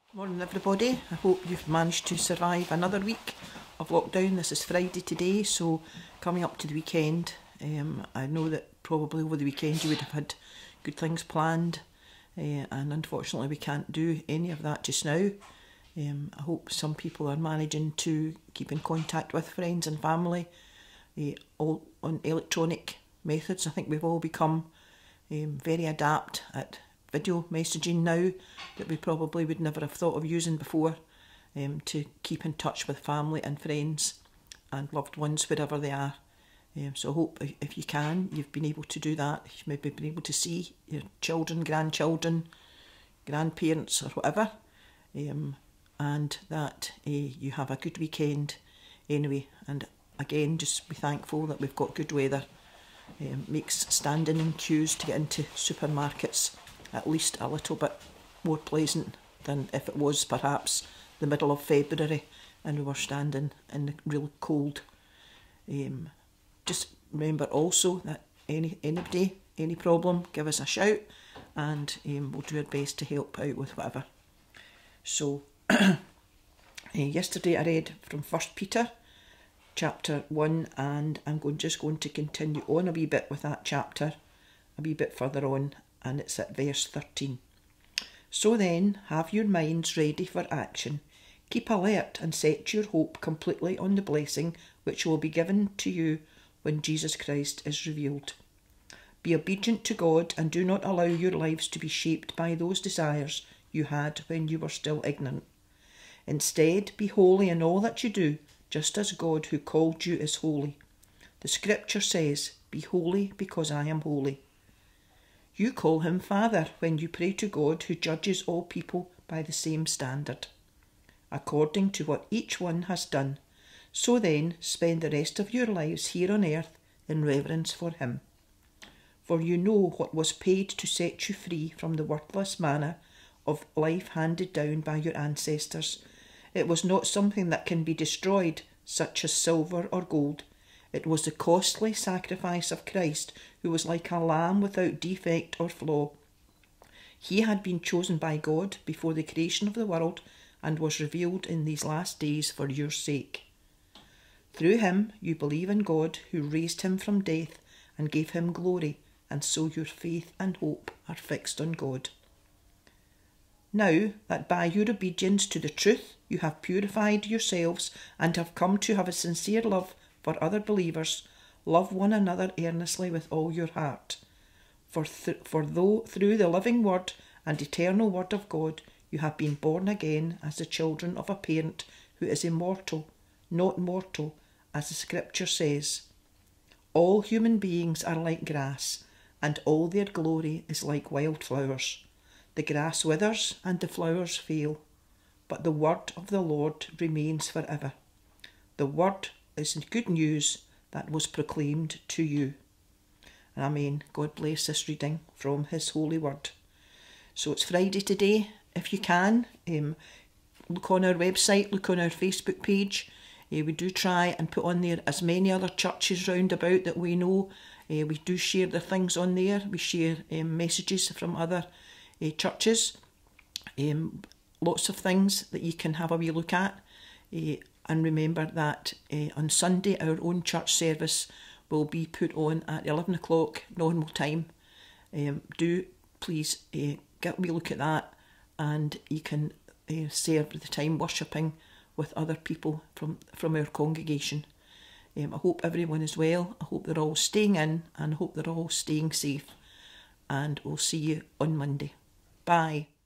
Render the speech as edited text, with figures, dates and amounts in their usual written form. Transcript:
Morning everybody, I hope you've managed to survive another week of lockdown. This is Friday today, so coming up to the weekend. I know that probably over the weekend you would have had good things planned, and unfortunately we can't do any of that just now. I hope some people are managing to keep in contact with friends and family, all on electronic methods. I think we've all become very adept at video messaging now that we probably would never have thought of using before, to keep in touch with family and friends and loved ones wherever they are. So I hope if you can, you've been able to do that. You've maybe been able to see your children, grandchildren, grandparents or whatever, and that you have a good weekend anyway. And again, just be thankful that we've got good weather. Makes standing in queues to get into supermarkets at least a little bit more pleasant than if it was perhaps the middle of February and we were standing in the real cold. Just remember also that anybody, any problem, give us a shout and we'll do our best to help out with whatever. So yesterday I read from 1 Peter chapter 1, and I'm just going to continue on a wee bit with that chapter a wee bit further on, and it's at verse 13. So then, have your minds ready for action. Keep alert and set your hope completely on the blessing which will be given to you when Jesus Christ is revealed. Be obedient to God and do not allow your lives to be shaped by those desires you had when you were still ignorant. Instead, be holy in all that you do, just as God who called you is holy. The scripture says, "Be holy because I am holy." You call him Father when you pray to God who judges all people by the same standard, according to what each one has done. So then, spend the rest of your lives here on earth in reverence for him. For you know what was paid to set you free from the worthless manner of life handed down by your ancestors. It was not something that can be destroyed, such as silver or gold. It was the costly sacrifice of Christ, who was like a lamb without defect or flaw. He had been chosen by God before the creation of the world and was revealed in these last days for your sake. Through him you believe in God, who raised him from death and gave him glory, and so your faith and hope are fixed on God. Now that by your obedience to the truth you have purified yourselves and have come to have a sincere love for other believers, love one another earnestly with all your heart. For though through the living word and eternal word of God you have been born again as the children of a parent who is immortal, not mortal, as the scripture says, all human beings are like grass, and all their glory is like wildflowers. The grass withers and the flowers fail, but the word of the Lord remains forever. The word is good news that was proclaimed to you. Amen. God bless this reading from his holy word. So it's Friday today. If you can, look on our website, look on our Facebook page. We do try and put on there as many other churches round about that we know. We do share the things on there. We share messages from other churches. Lots of things that you can have a wee look at. And remember that on Sunday our own church service will be put on at 11 o'clock normal time. Do please get a wee look at that, and you can serve the time worshipping with other people from our congregation. I hope everyone is well. I hope they're all staying in, and I hope they're all staying safe. And we'll see you on Monday. Bye.